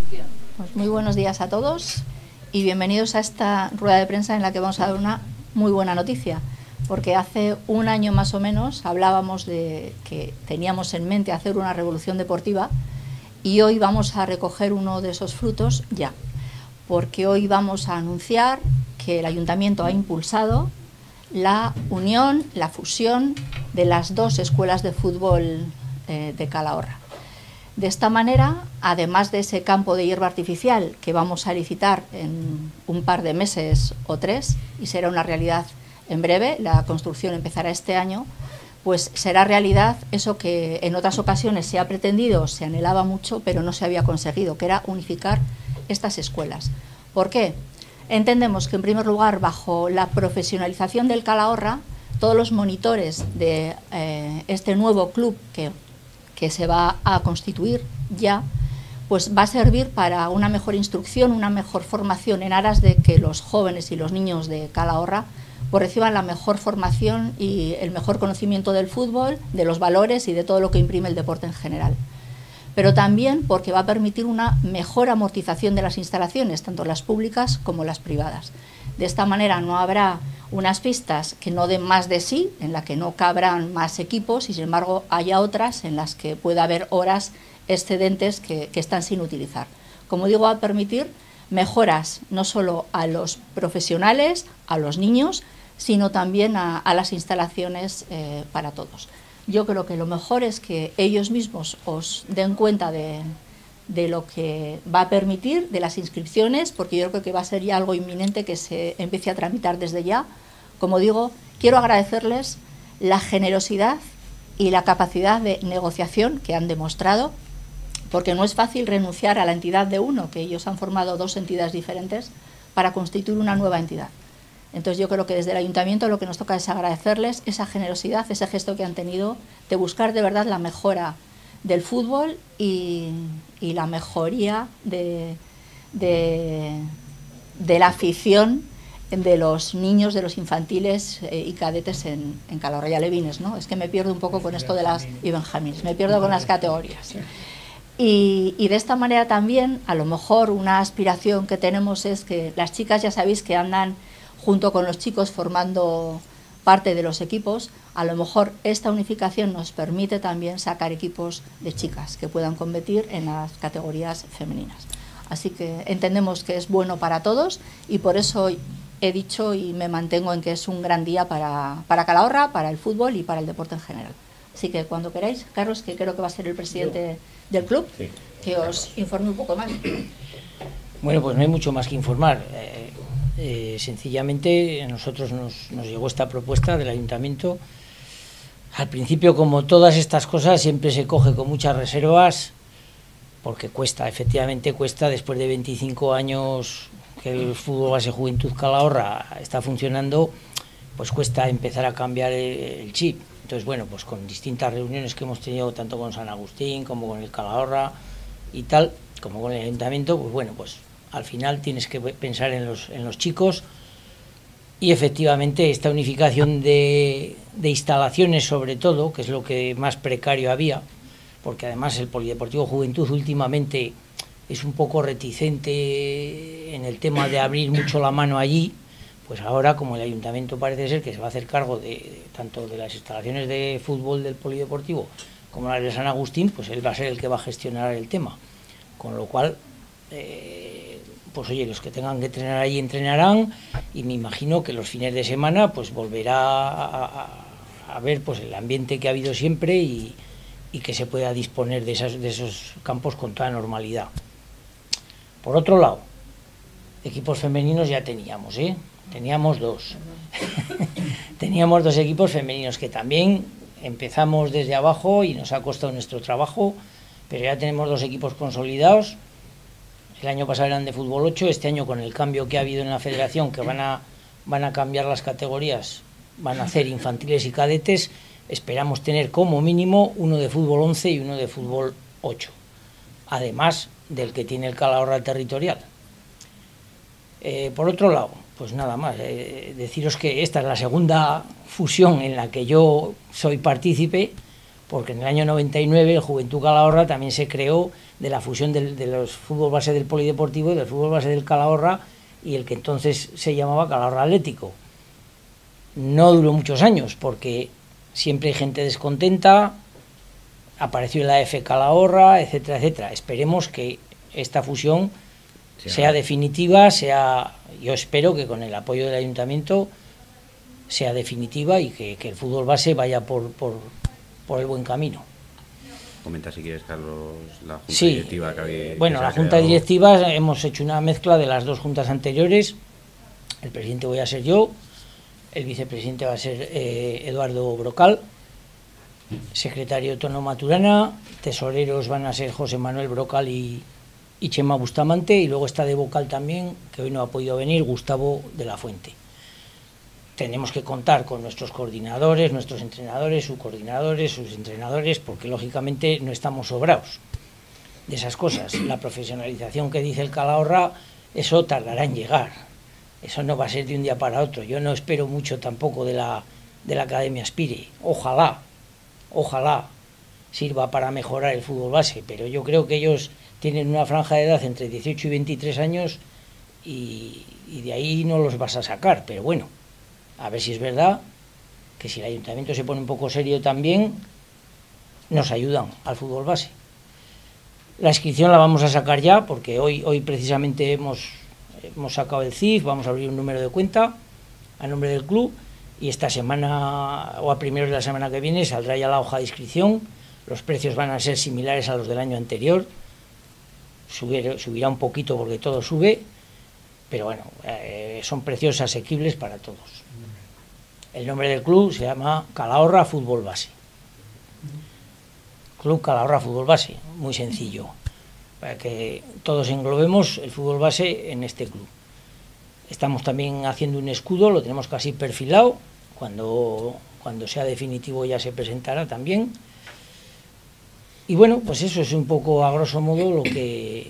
Pues muy buenos días a todos y bienvenidos a esta rueda de prensa en la que vamos a dar una muy buena noticia, porque hace un año más o menos hablábamos de que teníamos en mente hacer una revolución deportiva y hoy vamos a recoger uno de esos frutos ya, porque hoy vamos a anunciar que el Ayuntamiento ha impulsado la unión, la fusión de las dos escuelas de fútbol de Calahorra. De esta manera, además de ese campo de hierba artificial que vamos a licitar en un par de meses o 3 y será una realidad en breve, la construcción empezará este año, pues será realidad eso que en otras ocasiones se ha pretendido, se anhelaba mucho, pero no se había conseguido, que era unificar estas escuelas. ¿Por qué? Entendemos que, en primer lugar, bajo la profesionalización del Calahorra, todos los monitores de este nuevo club que se va a constituir ya, pues va a servir para una mejor instrucción, una mejor formación en aras de que los jóvenes y los niños de Calahorra pues reciban la mejor formación y el mejor conocimiento del fútbol, de los valores y de todo lo que imprime el deporte en general. Pero también porque va a permitir una mejor amortización de las instalaciones, tanto las públicas como las privadas. De esta manera no habrá unas pistas que no den más de sí, en las que no cabrán más equipos y, sin embargo, haya otras en las que pueda haber horas excedentes que están sin utilizar. Como digo, va a permitir mejoras no solo a los profesionales, a los niños, sino también a las instalaciones para todos. Yo creo que lo mejor es que ellos mismos os den cuenta de lo que va a permitir, de las inscripciones, porque yo creo que va a ser ya algo inminente que se empiece a tramitar desde ya. Como digo, quiero agradecerles la generosidad y la capacidad de negociación que han demostrado, porque no es fácil renunciar a la entidad de uno, que ellos han formado dos entidades diferentes, para constituir una nueva entidad. Entonces yo creo que desde el Ayuntamiento lo que nos toca es agradecerles esa generosidad, ese gesto que han tenido de buscar de verdad la mejora del fútbol y la mejoría de la afición de los niños, de los infantiles y cadetes en Calahorra y alevines, ¿no? Es que me pierdo un poco con esto de las y benjamines, me pierdo con las categorías. Y de esta manera también, a lo mejor una aspiración que tenemos es que las chicas, ya sabéis que andan junto con los chicos formando parte de los equipos, a lo mejor esta unificación nos permite también sacar equipos de chicas que puedan competir en las categorías femeninas. Así que entendemos que es bueno para todos y por eso he dicho y me mantengo en que es un gran día para Calahorra, para el fútbol y para el deporte en general. Así que cuando queráis, Carlos, que creo que va a ser el presidente del club, que os informe un poco más. Bueno, pues no hay mucho más que informar. Sencillamente a nosotros nos llegó esta propuesta del Ayuntamiento. Al principio, como todas estas cosas, siempre se coge con muchas reservas, porque cuesta, efectivamente cuesta, después de 25 años que el fútbol base Juventud Calahorra está funcionando, pues cuesta empezar a cambiar el chip. Entonces, bueno, pues con distintas reuniones que hemos tenido, tanto con San Agustín como con el Calahorra y tal, como con el Ayuntamiento, pues bueno, pues al final tienes que pensar en los chicos y efectivamente esta unificación de instalaciones, sobre todo, que es lo que más precario había, porque además el Polideportivo Juventud últimamente es un poco reticente en el tema de abrir mucho la mano allí, pues ahora, como el Ayuntamiento parece ser que se va a hacer cargo tanto de las instalaciones de fútbol del Polideportivo como las de San Agustín, pues él va a ser el que va a gestionar el tema, con lo cual pues oye, los que tengan que entrenar allí entrenarán y me imagino que los fines de semana pues volverá a ver pues el ambiente que ha habido siempre y que se pueda disponer de esos campos con toda normalidad. Por otro lado, equipos femeninos ya teníamos, teníamos dos. Teníamos dos equipos femeninos que también empezamos desde abajo y nos ha costado nuestro trabajo, pero ya tenemos dos equipos consolidados. El año pasado eran de fútbol 8, este año con el cambio que ha habido en la federación, que van a cambiar las categorías, van a hacer infantiles y cadetes, esperamos tener como mínimo uno de fútbol 11 y uno de fútbol 8, además del que tiene el Calahorra territorial. Por otro lado, pues nada más, deciros que esta es la segunda fusión en la que yo soy partícipe, porque en el año 99 el Juventud Calahorra también se creó de la fusión de los fútbol base del Polideportivo y del fútbol base del Calahorra, y el que entonces se llamaba Calahorra Atlético. No duró muchos años, porque siempre hay gente descontenta, apareció la F Calahorra, etcétera, etcétera. Esperemos que esta fusión sea definitiva, yo espero que con el apoyo del Ayuntamiento sea definitiva y que el fútbol base vaya por el buen camino. Comenta si quieres, Carlos, la junta sí, directiva que había. Bueno, la junta directiva hemos hecho una mezcla de las dos juntas anteriores. El presidente voy a ser yo, el vicepresidente va a ser Eduardo Brocal, secretario Tono Maturana, tesoreros van a ser José Manuel Brocal y Chema Bustamante, y luego está de vocal también, que hoy no ha podido venir, Gustavo de la Fuente. Tenemos que contar con nuestros coordinadores, nuestros entrenadores, subcoordinadores, sus entrenadores, porque lógicamente no estamos sobrados de esas cosas. La profesionalización que dice el Calahorra, eso tardará en llegar. Eso no va a ser de un día para otro. Yo no espero mucho tampoco de la Academia Aspire. Ojalá sirva para mejorar el fútbol base, pero yo creo que ellos tienen una franja de edad entre 18 y 23 años y de ahí no los vas a sacar, pero bueno. A ver si es verdad que si el Ayuntamiento se pone un poco serio también, nos ayudan al fútbol base. La inscripción la vamos a sacar ya, porque hoy precisamente hemos sacado el CIF, vamos a abrir un número de cuenta a nombre del club, y esta semana o a primeros de la semana que viene saldrá ya la hoja de inscripción. Los precios van a ser similares a los del año anterior, subirá un poquito porque todo sube, pero bueno, son precios asequibles para todos. El nombre del club se llama Calahorra Fútbol Base. Club Calahorra Fútbol Base, muy sencillo, para que todos englobemos el fútbol base en este club. Estamos también haciendo un escudo, lo tenemos casi perfilado, cuando sea definitivo ya se presentará también. Y bueno, pues eso es un poco a grosso modo lo que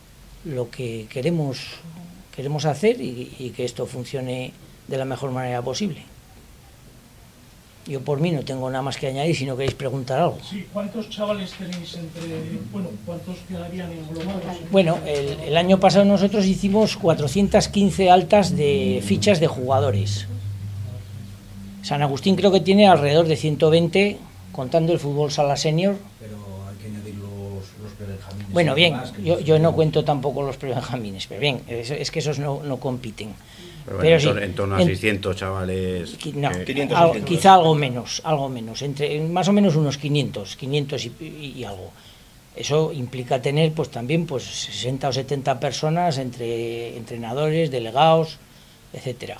queremos hacer y que esto funcione de la mejor manera posible. Yo por mí no tengo nada más que añadir, si no queréis preguntar algo. Sí, ¿cuántos chavales tenéis cuántos quedarían englobados? Bueno, el año pasado nosotros hicimos 415 altas de fichas de jugadores. San Agustín creo que tiene alrededor de 120, contando el fútbol sala senior. Pero hay que añadir los prebenjamines. Bueno, bien, yo no cuento tampoco los prebenjamines, pero bien, es que esos no compiten. Pero bueno, sí, en torno a 600 chavales. No, 500, quizá algo menos, entre más o menos unos 500 y algo. Eso implica tener pues también 60 o 70 personas entre entrenadores, delegados, etcétera.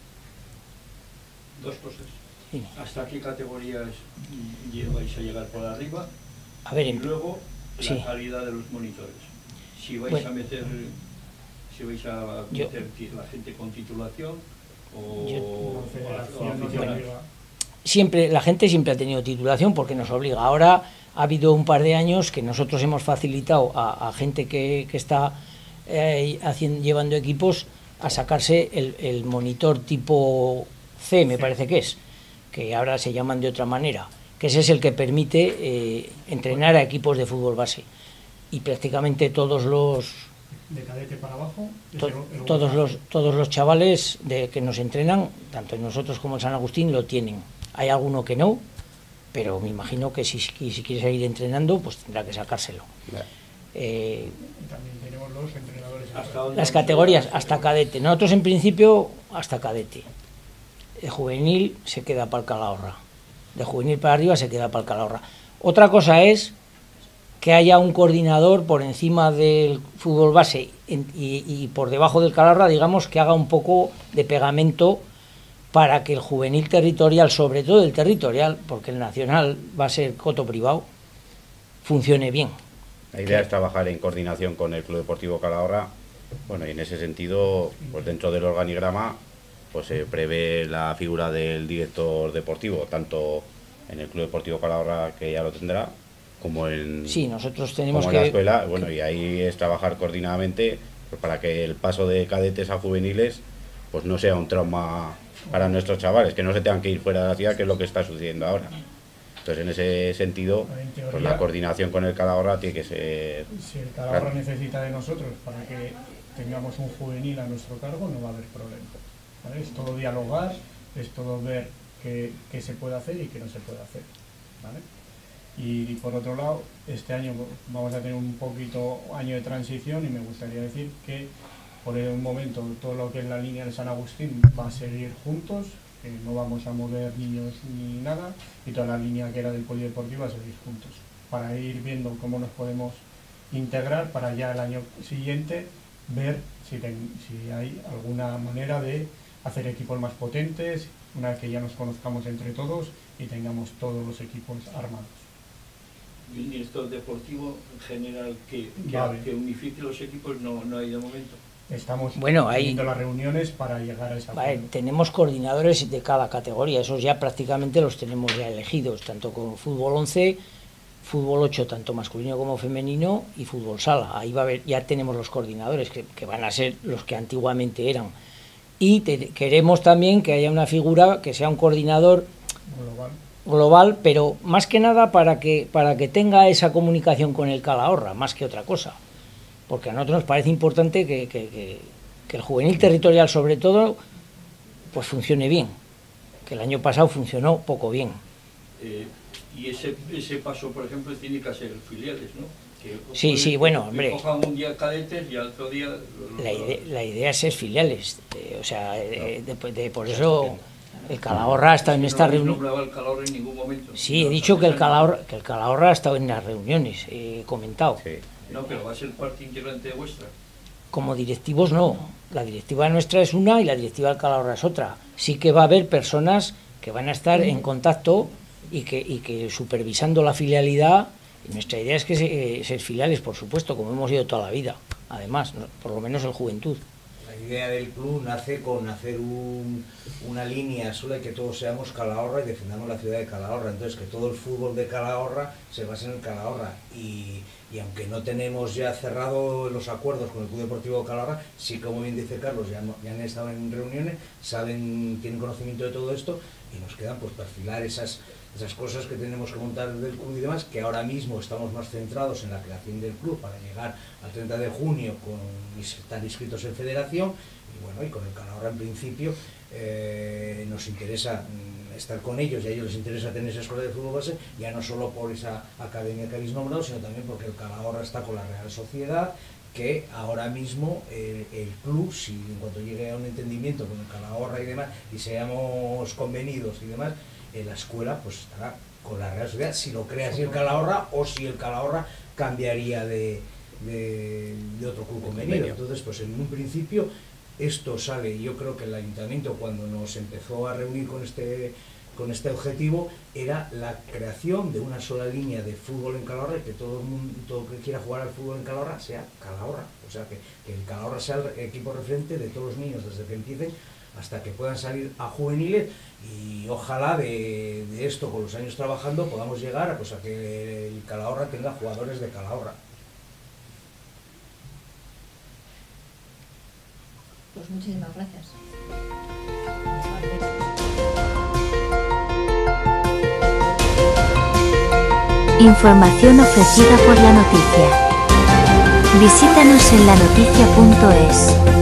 Dos cosas. Sí. ¿Hasta qué categorías vais a llegar por arriba? A ver, y luego la sí. calidad de los monitores. Si vais Bueno. a meter la gente con titulación o aficionados. La gente siempre ha tenido titulación porque nos obliga. Ahora ha habido un par de años que nosotros hemos facilitado a gente que está llevando equipos a sacarse el monitor tipo C, me parece que ahora se llaman de otra manera, que ese es el que permite entrenar a equipos de fútbol base. Y prácticamente todos los de cadete para abajo, todos los chavales que nos entrenan, tanto nosotros como el San Agustín, lo tienen. Hay alguno que no, pero me imagino que si quiere seguir entrenando, pues tendrá que sacárselo. También tenemos los entrenadores. Las categorías hasta cadete. Nosotros en principio hasta cadete. De juvenil se queda para el Calahorra. De juvenil para arriba se queda para el Calahorra. Otra cosa es que haya un coordinador por encima del fútbol base y por debajo del Calahorra, digamos, que haga un poco de pegamento para que el juvenil territorial, sobre todo el territorial, porque el nacional va a ser coto privado, funcione bien. La idea es trabajar en coordinación con el Club Deportivo Calahorra. Bueno, y en ese sentido, pues dentro del organigrama, pues se prevé la figura del director deportivo, tanto en el Club Deportivo Calahorra, que ya lo tendrá, como en, sí, nosotros tenemos como en la escuela. Bueno, y ahí es trabajar coordinadamente pues para que el paso de cadetes a juveniles pues no sea un trauma para nuestros chavales, que no se tengan que ir fuera de la ciudad, que es lo que está sucediendo ahora. Entonces, en ese sentido, En teoría, pues la coordinación con el Calahorra tiene que ser... si el Calahorra necesita de nosotros para que tengamos un juvenil a nuestro cargo, no va a haber problema, ¿vale? Es todo dialogar, es todo ver qué se puede hacer y qué no se puede hacer, ¿vale? Y por otro lado, este año vamos a tener un poquito año de transición y me gustaría decir que por el momento todo lo que es la línea de San Agustín va a seguir juntos, que no vamos a mover niños ni nada, y toda la línea que era del polideportivo va a seguir juntos, para ir viendo cómo nos podemos integrar para ya el año siguiente ver si hay alguna manera de hacer equipos más potentes, una vez que ya nos conozcamos entre todos y tengamos todos los equipos armados. Y el director deportivo en general que unifique los equipos no hay de momento. Estamos hay teniendo las reuniones para llegar a esa forma. Tenemos coordinadores de cada categoría, esos ya prácticamente los tenemos ya elegidos, tanto con fútbol 11, fútbol 8, tanto masculino como femenino, y fútbol sala. Ahí va a haber, ya tenemos los coordinadores que van a ser los que antiguamente eran. Y queremos también que haya una figura que sea un coordinador global, pero más que nada para que tenga esa comunicación con el Calahorra, más que otra cosa. Porque a nosotros nos parece importante que el juvenil territorial, sobre todo, pues funcione bien. Que el año pasado funcionó poco bien. Y ese paso, por ejemplo, tiene que ser filiales, ¿no? Sí, bueno, hombre. Que cojan un día cadetes y al otro día... La idea es ser filiales. Por eso el Calahorra ha estado en esta reunión. No el Calahorra en ningún momento. Sí, he dicho que el Calahorra ha estado en las reuniones, he comentado. Sí. No, pero va a ser parte integrante de vuestra. Como directivos no. La directiva nuestra es una y la directiva del Calahorra es otra. Sí que va a haber personas que van a estar en contacto y que supervisando la filialidad. Y nuestra idea es que ser filiales, por supuesto, como hemos ido toda la vida. Además, por lo menos en juventud. La idea del club nace con hacer una línea sola y que todos seamos Calahorra y defendamos la ciudad de Calahorra. Entonces, que todo el fútbol de Calahorra se base en el Calahorra. Y aunque no tenemos ya cerrado los acuerdos con el Club Deportivo Calahorra, sí, como bien dice Carlos, ya han estado en reuniones, tienen conocimiento de todo esto y nos quedan pues perfilar esas cosas que tenemos que montar del club y demás, que ahora mismo estamos más centrados en la creación del club para llegar al 30 de junio y estar inscritos en federación, y bueno, y con el Calahorra en principio nos interesa estar con ellos y a ellos les interesa tener esa escuela de fútbol base, ya no solo por esa academia que habéis nombrado, sino también porque el Calahorra está con la Real Sociedad, que ahora mismo el club, si en cuanto llegue a un entendimiento con el Calahorra y demás, y seamos convenidos y demás, la escuela pues estará con la Real Sociedad, si lo crea así el Calahorra, o si el Calahorra cambiaría de otro club convenido. Entonces, pues en un principio esto sale, yo creo que el ayuntamiento, cuando nos empezó a reunir con este objetivo, era la creación de una sola línea de fútbol en Calahorra, y que todo el mundo, todo el que quiera jugar al fútbol en Calahorra sea Calahorra, o sea que el Calahorra sea el equipo referente de todos los niños desde que empiecen hasta que puedan salir a juveniles, y ojalá de esto, con los años trabajando, podamos llegar a que el Calahorra tenga jugadores de Calahorra. Pues muchísimas gracias. Información ofrecida por La Noticia. Visítanos en lanoticia.es.